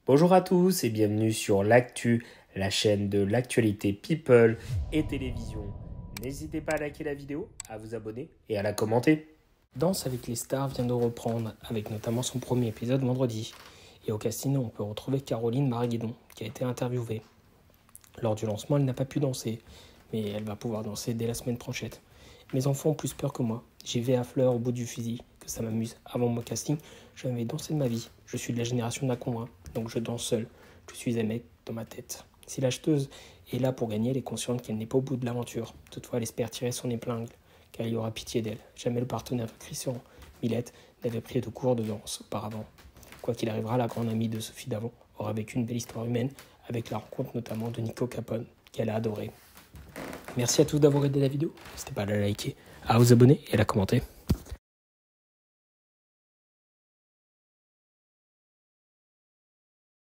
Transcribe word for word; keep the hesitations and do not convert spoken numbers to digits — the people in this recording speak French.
Bonjour à tous et bienvenue sur l'Actu, la chaîne de l'actualité People et Télévision. N'hésitez pas à liker la vidéo, à vous abonner et à la commenter. Danse avec les stars vient de reprendre, avec notamment son premier épisode vendredi. Et au casting, on peut retrouver Caroline Marguidon, qui a été interviewée. Lors du lancement, elle n'a pas pu danser, mais elle va pouvoir danser dès la semaine prochaine. Mes enfants ont plus peur que moi. J'y vais à fleur au bout du fusil, que ça m'amuse. Avant mon casting, je n'avais dansé de ma vie. Je suis de la génération Nakamura, donc je danse seul. Je suis un mec dans ma tête. Si l'acheteuse est là pour gagner, elle est consciente qu'elle n'est pas au bout de l'aventure. Toutefois, elle espère tirer son épingle, car il y aura pitié d'elle. Jamais le partenaire de Christian Millette n'avait pris de cours de danse auparavant. Quoi qu'il arrivera, la grande amie de Sophie Davant aura vécu une belle histoire humaine, avec la rencontre notamment de Nico Capone, qu'elle a adoré. Merci à tous d'avoir aidé la vidéo. N'hésitez pas à la liker, à vous abonner et à la commenter.